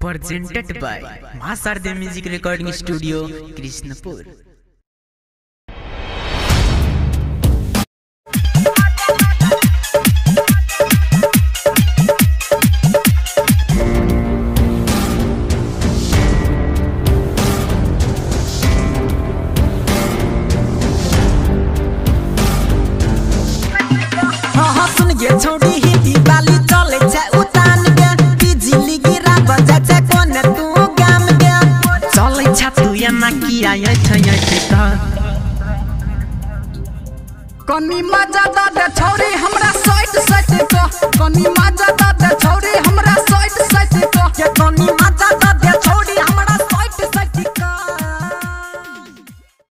presented by Masarde Music Recording Studio, Krishnapur. ये छोड़ी ही दिवाली चले छे उतान के बिजली गिरा बजा छे कोने तू गाम के चले छ तू या ना किया ये त कनी मजा द छोड़ी हमरा साइड साइड को कनी मजा द